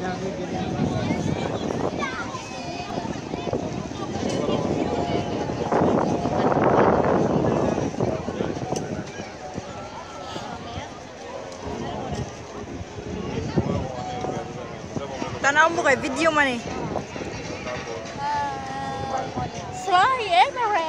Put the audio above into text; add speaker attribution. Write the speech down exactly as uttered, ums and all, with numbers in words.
Speaker 1: Tanaw mo kay video man eh.
Speaker 2: Fly everywhere.